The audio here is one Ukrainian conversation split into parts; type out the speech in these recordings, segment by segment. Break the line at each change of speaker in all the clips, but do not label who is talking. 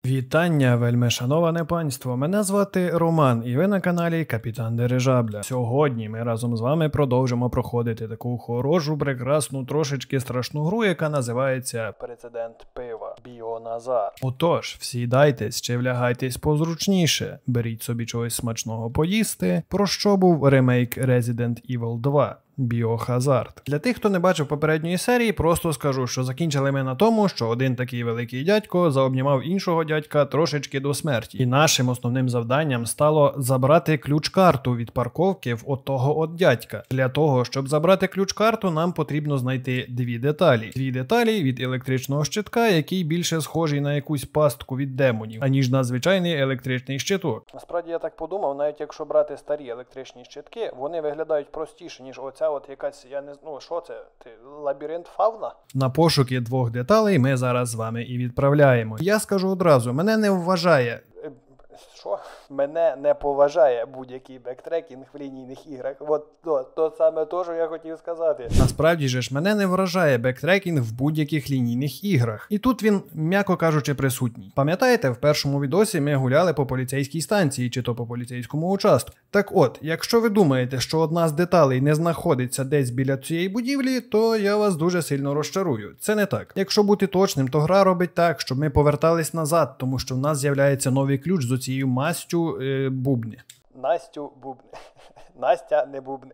Вітання, вельми шановане панство, мене звати Роман і ви на каналі Капітан Дирижабля. Сьогодні ми разом з вами продовжимо проходити таку хорошу, прекрасну, трошечки страшну гру, яка називається «Прецедент пива. Біоназар». Отож, всідайтесь чи влягайтесь позручніше, беріть собі чогось смачного поїсти, про що був ремейк Resident Evil 2. Біохазард. Для тих, хто не бачив попередньої серії, просто скажу, що закінчили ми на тому, що один такий великий дядько заобнімав іншого дядька трошечки до смерті. І нашим основним завданням стало забрати ключ-карту від парковки в отого от дядька. Для того, щоб забрати ключ-карту, нам потрібно знайти дві деталі. Дві деталі від електричного щитка, який більше схожий на якусь пастку від демонів, аніж на звичайний електричний щиток. Насправді я так подумав, навіть якщо брати старі електричні щитки, вони виглядають простіше, ніж оця от якась, я не знаю, що це? Лабіринт фауна? На пошуки двох деталей ми зараз з вами і відправляємо. Я скажу одразу, мене не вважає... Що? Мене не поважає будь-який бектрекінг в лінійних іграх. От то саме то, що я хотів сказати. Насправді ж, мене не вражає бектрекінг в будь-яких лінійних іграх. І тут він, м'яко кажучи, присутній. Пам'ятаєте, в першому відосі ми гуляли по поліцейській станції, чи то по поліцейському участку. Так от, якщо ви думаєте, що одна з деталей не знаходиться десь біля цієї будівлі, то я вас дуже сильно розчарую. Це не так. Якщо бути точним, то гра робить так, щоб ми повертались назад, тому що в нас з'являється новий ключ з оцією мастю бубни. Настю бубни. Настя не бубни.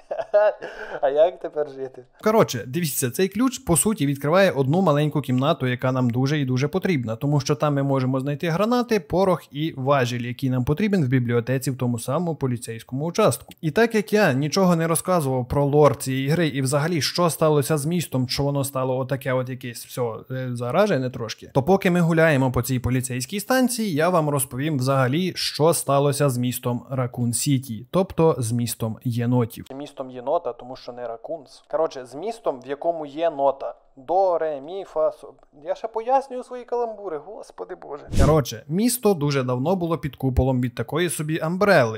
А як тепер жити? Коротше, дивіться, цей ключ, по суті, відкриває одну маленьку кімнату, яка нам дуже і дуже потрібна, тому що там ми можемо знайти гранати, порох і важіль, який нам потрібен в бібліотеці в тому самому поліцейському участку. І так як я нічого не розказував про лор цієї гри і взагалі, що сталося з містом, що воно стало отаке от якесь все заражене трошки, то поки ми гуляємо по цій поліцейській станції, я вам розповім взагалі, що сталося з містом Ракун Сіті, тобто з містом єнотів. Містом єнота, тому що не ракунс. Коротше, з містом, в якому є нота. До, ре, мі, фа, со. Я ще пояснюю свої каламбури, господи боже. Коротше, місто дуже давно було під куполом від такої собі амбрели.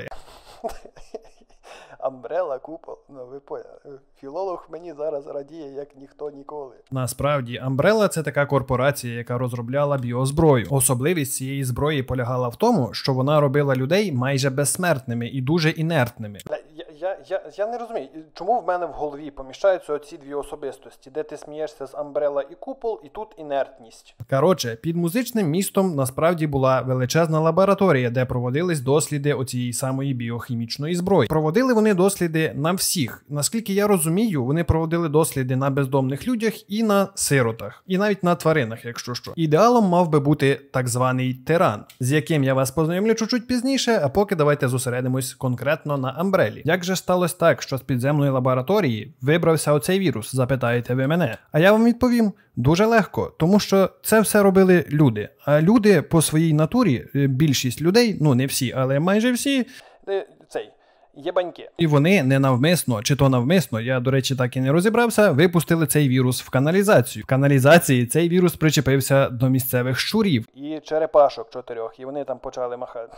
Амбрела, купол, ну ви поняли. Філолог мені зараз радіє, як ніхто ніколи. Насправді, Амбрела – це така корпорація, яка розробляла біозброю. Особливість цієї зброї полягала в тому, що вона робила людей майже безсмертними і дуже інертними. Я не розумію, чому в мене в голові поміщаються оці дві особистості, де ти смієшся з Амбрела і купол, і тут інертність. Коротше, під музичним містом насправді була величезна лабораторія, де проводились досліди оцієї самої біохімічної зброї. Проводили вони досліди на всіх. Наскільки я розумію, вони проводили досліди на бездомних людях і на сиротах. І навіть на тваринах, якщо що. Ідеалом мав би бути так званий тиран, з яким я вас познайомлю чуть-чуть пізніше, а поки давайте зосередимось конкретно на Амбрелі. Як же сталося так, що з підземної лабораторії вибрався оцей вірус, запитаєте ви мене? А я вам відповім, дуже легко, тому що це все робили люди. А люди по своїй натурі, більшість людей, ну не всі, але майже всі, єбаньки. І вони ненавмисно, чи то навмисно, я, до речі, так і не розібрався, випустили цей вірус в каналізацію. В каналізації цей вірус причепився до місцевих щурів. І черепашок 4, і вони там почали махати.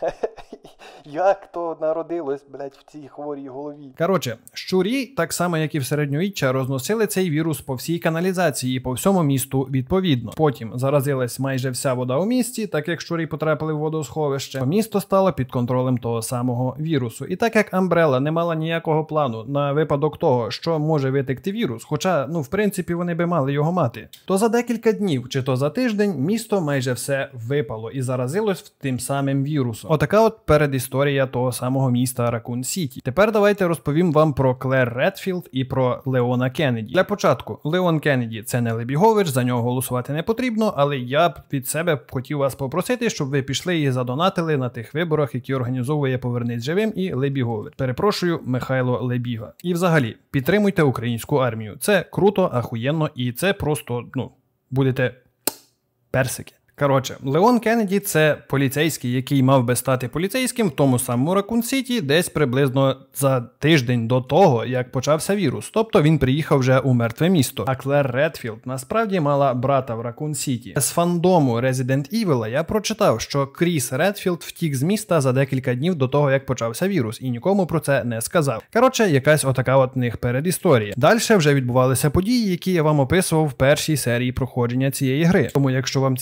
Як то народилось, блядь, в цій хворій голові? Коротше, щурі, так само як і в середньовіччя, розносили цей вірус по всій каналізації і по всьому місту відповідно. Потім заразилась майже вся вода у місті, так як щурі потрапили в водосховище. Місто стало під контролем того самого вірусу. І так як Амбрела не мала ніякого плану на випадок того, що може витекти вірус, хоча, в принципі, вони би мали його мати, то за декілька днів, чи то за тиждень, місто майже все випало і заразилось тим самим вірусом. Отака от передісторія того самого міста Ракун Сіті. Тепер давайте розповім вам про Клер Редфілд і про Леона Кеннеді. Для початку, Леон Кеннеді – це не Лебігович, за нього голосувати не потрібно, але я б від себе хотів вас попросити, щоб ви пішли і задонатили на тих виборах, які організовує «Повернись живим» і Лебігович. Перепрошую, Михайло Лебіга. І взагалі, підтримуйте українську армію. Це круто, ахуєнно і це просто, будете персики. Коротше, Леон Кеннеді – це поліцейський, який мав би стати поліцейським в тому самому Ракун Сіті десь приблизно за тиждень до того, як почався вірус. Тобто він приїхав вже у мертве місто. А Клер Редфілд насправді мала брата в Ракун Сіті. З фандому Resident Evil я прочитав, що Кріс Редфілд втік з міста за декілька днів до того, як почався вірус, і нікому про це не сказав. Коротше, якась отака от в них передісторія. Далі вже відбувалися події, які я вам описував в першій серії проходження цієї гри. Тому якщо вам цікаво, то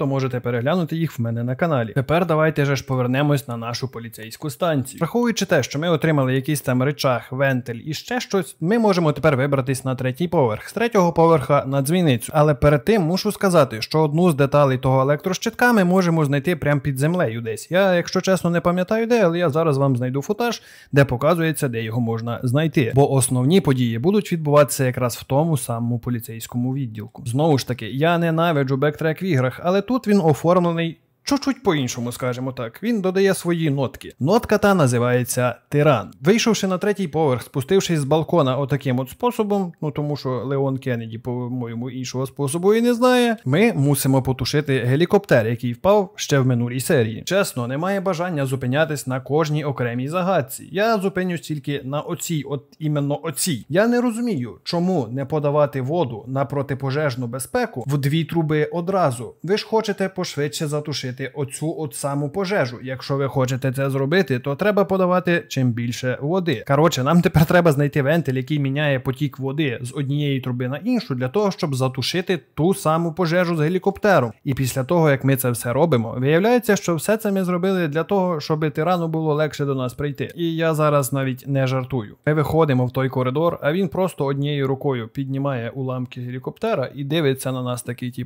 то можете переглянути їх в мене на каналі. Тепер давайте же ж повернемось на нашу поліцейську станцію. Враховуючи те, що ми отримали якийсь там рычаг, вентиль і ще щось, ми можемо тепер вибратись на 3-й поверх. З 3-го поверха на дзвіницю. Але перед тим мушу сказати, що одну з деталей того електрощитка ми можемо знайти прямо під землею десь. Я, якщо чесно, не пам'ятаю де, але я зараз вам знайду футаж, де показується, де його можна знайти. Бо основні події будуть відбуватися якраз в тому самому поліцейському відділку. Знову ж таки, я ненавиджу бектрек в іграх, але тут він оформлений чуть-чуть по-іншому, скажімо так. Він додає свої нотки. Нотка та називається Тиран. Вийшовши на 3-й поверх, спустившись з балкона отаким от способом, тому що Леон Кеннеді, по-моєму, іншого способу і не знає, ми мусимо потушити гелікоптер, який впав ще в минулій серії. Чесно, немає бажання зупинятись на кожній окремій загадці. Я зупинюсь тільки на оцій, іменно оцій. Я не розумію, чому не подавати воду на протипожежну безпеку в 2 труби одразу. Ви ж хочете пошвидше затушити оцю от саму пожежу. Якщо ви хочете це зробити, то треба подавати чим більше води. Коротше, нам тепер треба знайти вентиль, який міняє потік води з однієї труби на іншу, для того, щоб затушити ту саму пожежу з гелікоптером. І після того, як ми це все робимо, виявляється, що все це ми зробили для того, щоб тирану було легше до нас прийти. І я зараз навіть не жартую. Ми виходимо в той коридор, а він просто однією рукою піднімає уламки гелікоптера і дивиться на нас такий,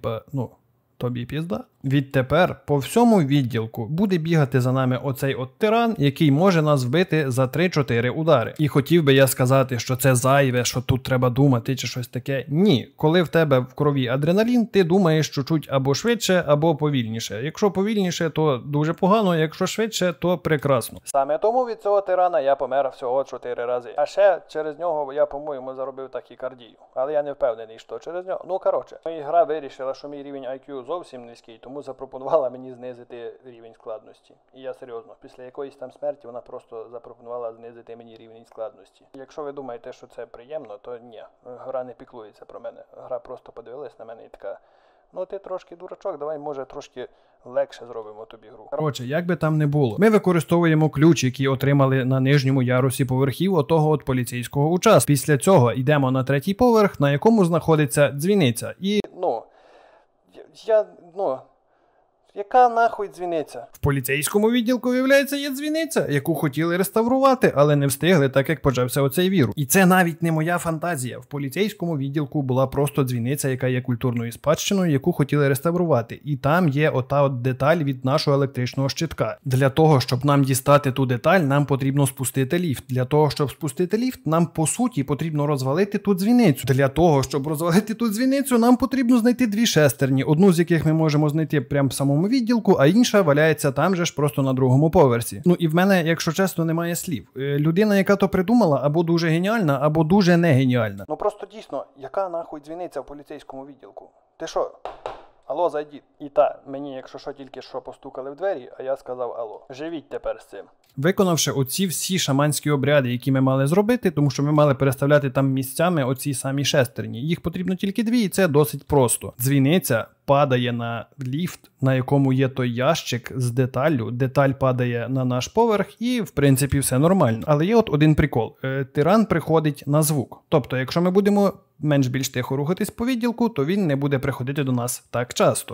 тобі пізда. Відтепер по всьому відділку буде бігати за нами оцей от тиран, який може нас вбити за 3-4 удари. І хотів би я сказати, що це зайве, що тут треба думати чи щось таке. Ні. Коли в тебе в крові адреналін, ти думаєш чуть-чуть або швидше, або повільніше. Якщо повільніше, то дуже погано, якщо швидше, то прекрасно. Саме тому від цього тирана я помер всього 4 рази. А ще через нього я, по-моєму, заробив тахікардію. Але я не впевнений, що через нього. Гра вирішила, що мій рівень IQ зовсім низький, тому запропонувала мені знизити рівень складності. І я серйозно, після якоїсь там смерті вона просто запропонувала знизити мені рівень складності. Якщо ви думаєте, що це приємно, то ні, гра не піклується про мене. Гра просто подивилась на мене і така: ти трошки дурачок, давай, може, трошки легше зробимо тобі гру. Коротше, як би там не було, ми використовуємо ключ, який отримали на нижньому ярусі поверхів отого от поліцейського участку. Після цього йдемо на 3-й поверх, на якому знаходиться дзвіниця. І, яка нахуй дзвіниця? В поліцейському відділку, виявляється, є дзвіниця, яку хотіли реставрувати, але не встигли, так як почався оцей вірус. І це навіть не моя фантазія. В поліцейському відділку була просто дзвіниця, яка є культурною спадщиною, яку хотіли реставрувати. І там є ота от деталь від нашого електричного щитка. Для того, щоб нам дістати ту деталь, нам потрібно спустити ліфт. Для того, щоб спустити ліфт, нам, по суті, потрібно розвалити ту дзвіницю. Для того, щоб розвалити ту дзвіницю, нам потрібно знайти 2 шестерні, одну з яких ми можемо знайти прямо в самому відділку, а інша валяється там же ж просто на 2-му поверсі. І в мене, якщо чесно, немає слів. Людина, яка то придумала, або дуже геніальна, або дуже не геніальна. Просто дійсно, яка нахуй дзвіниця в поліцейському відділку? Ти що? Алло, зайдіть. І мені, якщо що, тільки що постукали в двері, а я сказав алло. Живіть тепер з цим. Виконавши оці всі шаманські обряди, які ми мали зробити, тому що ми мали переставляти там місцями оці самі шестерні. Їх потрібно тільки 2, і це досить просто. Дзвіниця падає на ліфт, на якому є той ящик з деталлю. Деталь падає на наш поверх і, в принципі, все нормально. Але є от один прикол. Тиран приходить на звук. Тобто, якщо ми будемо менш-більш тихо рухатись по відділку, то він не буде приходити до нас так часто.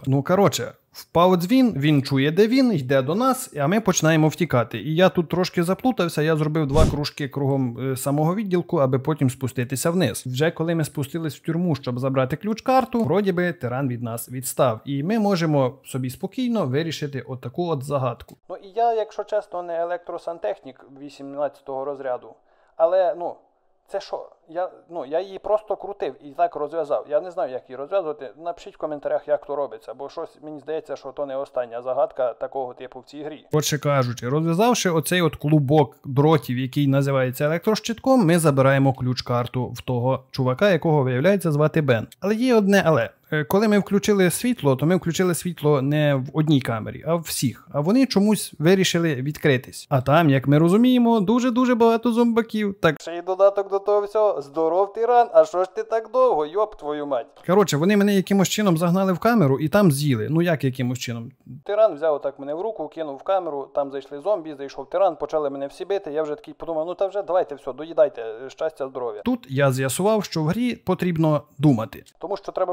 Впав дзвін, він чує, де він, йде до нас, а ми починаємо втікати. І я тут трошки заплутався, я зробив 2 кружки кругом самого відділку, аби потім спуститися вниз. Вже коли ми спустились в тюрму, щоб забрати ключ-карту, вроді би тиран від нас відстав. І ми можемо собі спокійно вирішити отаку от загадку. І я, якщо чесно, не електросантехнік 18-го розряду, але, це що? Я її просто крутив і так розв'язав. Я не знаю, як її розв'язувати. Напишіть в коментарях, як то робиться, бо щось мені здається, що то не остання загадка такого типу в цій грі. Отже кажучи, розв'язавши оцей от клубок дротів, який називається електрощитком, ми забираємо ключ-карту в того чувака, якого виявляється звати Бен. Але є одне але. Коли ми включили світло, то ми включили світло не в одній камері, а в всіх. А вони чомусь вирішили відкритись. А там, як ми розуміємо, дуже-дуже багато зомбаків. Так, ще й додаток до того всього. Здоров, тиран, а що ж ти так довго, йоп твою мать. Коротше, вони мене якимось чином загнали в камеру і там з'їли. Як якимось чином? Тиран взяв отак мене в руку, кинув в камеру, там зайшли зомбі, зайшов тиран, почали мене всі бити. Я вже такий подумав, давайте все, доїдайте, щастя, здоров'я. Тут я з'ясував, що в грі потрібно думати. Тому що треба було просто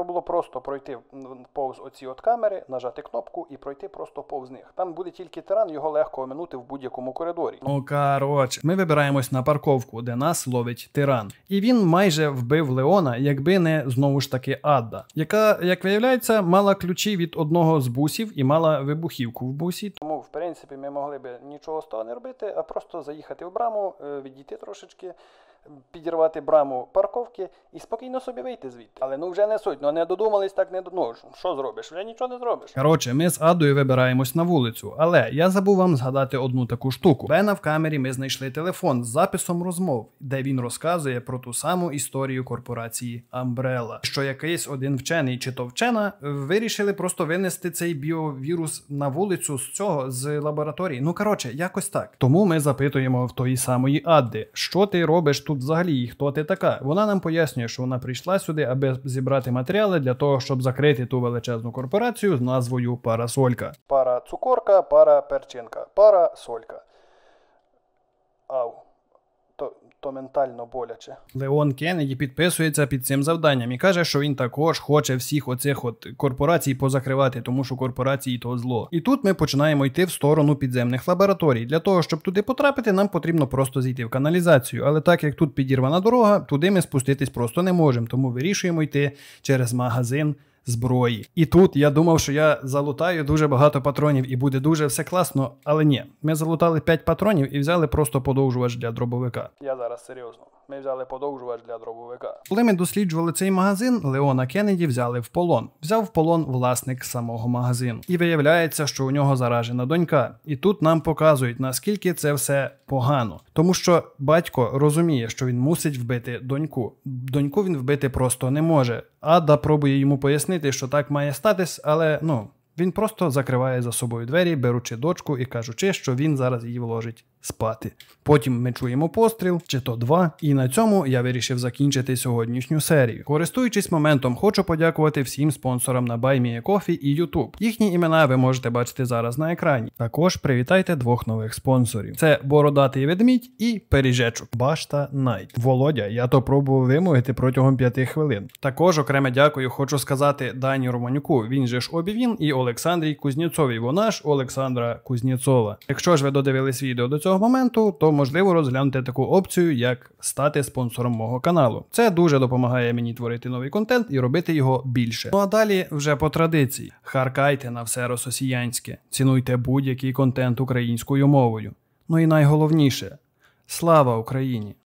просто пройти повз оці от камери, нажати кнопку і пройти просто повз них. Там буде тільки тиран, його легко оминути в будь-якому коридорі.
Ну, коротше, ми вибираємось на парковку, де нас ловить тиран. І він майже вбив Леона, якби не, знову ж таки, Адда, яка, як виявляється, мала ключі від одного з бусів і мала вибухівку в бусі.
Тому, в принципі, ми могли би нічого з того не робити, а просто заїхати в браму, відійти трошечки, підірвати браму парковки і спокійно собі вийти звідти. Але вже не суть, не додумались, так не що зробиш? Вже нічого не зробиш.
Коротше, ми з Аддою вибираємось на вулицю, але я забув вам згадати одну таку штуку. Бена в камері ми знайшли телефон з записом розмов, де він розказує про ту саму історію корпорації Umbrella. Що якийсь один вчений чи то вчена вирішили просто винести цей біовірус на вулицю з лабораторії. Ну, коротше, якось так. Тому ми запитуємо в тої самої Адди, що ти робиш тут взагалі і хто ти така? Вона нам пояснює, що вона прийшла сюди, аби зібрати матеріали для того, щоб закрити ту величезну корпорацію з назвою Парасолька.
Пара цукорка, пара перчинка, пара солька. Ау. То ментально боляче.
Леон Кеннеді підписується під цим завданням і каже, що він також хоче всіх оцих корпорацій позакривати, тому що корпорації то зло. І тут ми починаємо йти в сторону підземних лабораторій. Для того, щоб туди потрапити, нам потрібно просто зійти в каналізацію. Але так як тут підірвана дорога, туди ми спуститись просто не можемо, тому вирішуємо йти через магазин зброї. І тут я думав, що я залутаю дуже багато патронів і буде дуже все класно, але ні. Ми залутали 5 патронів і взяли просто подовжувач для дробовика.
Я зараз серйозно. Ми взяли подовжувач для дробовика.
Коли ми досліджували цей магазин, Леона Кеннеді взяли в полон. Взяв в полон власник самого магазину. І виявляється, що у нього заражена донька. І тут нам показують, наскільки це все погано. Тому що батько розуміє, що він мусить вбити доньку. Доньку він вбити просто не може. Адда пробує йому пояснити, що так має статись, але, він просто закриває за собою двері, беручи дочку і кажучи, що він зараз її вложить спати. Потім ми чуємо постріл, чи то 2, і на цьому я вирішив закінчити сьогоднішню серію. Користуючись моментом, хочу подякувати всім спонсорам на BuyMeACoffee і YouTube. Їхні імена ви можете бачити зараз на екрані. Також привітайте 2 нових спонсорів. Це Бородатий Ведмідь і Пиріжечок. Башта Найт. Володя, я то пробував вимовити протягом 5 хвилин. Також окреме дякую хочу сказати Дані Романюку, він же ж Обівін, і Олександрій Кузнєцовій, вона ж Олександра Кузнєцова. Якщо ж ви додивились відео до цього моменту, то можливо розглянути таку опцію, як стати спонсором мого каналу. Це дуже допомагає мені творити новий контент і робити його більше. Ну а далі вже по традиції. Харкайте на все росіянське, цінуйте будь-який контент українською мовою. Ну і найголовніше – слава Україні!